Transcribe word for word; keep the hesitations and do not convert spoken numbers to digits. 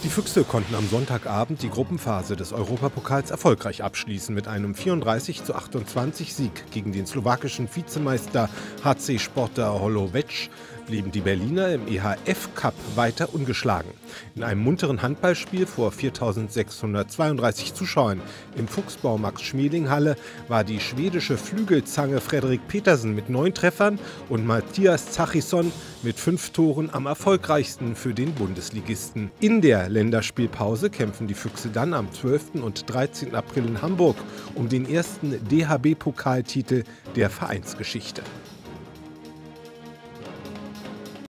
Die Füchse konnten am Sonntagabend die Gruppenphase des Europapokals erfolgreich abschließen mit einem vierunddreißig zu achtundzwanzig Sieg gegen den slowakischen Vizemeister H C Sporta Holovéč blieben die Berliner im E H F-Cup weiter ungeschlagen. In einem munteren Handballspiel vor viertausendsechshundertzweiunddreißig Zuschauern im Fuchsbau-Max-Schmeling-Halle war die schwedische Flügelzange Frederik Petersen mit neun Treffern und Mattias Zachisson mit fünf Toren am erfolgreichsten für den Bundesligisten. In der Länderspielpause kämpfen die Füchse dann am zwölften und dreizehnten April in Hamburg um den ersten D H B-Pokaltitel der Vereinsgeschichte.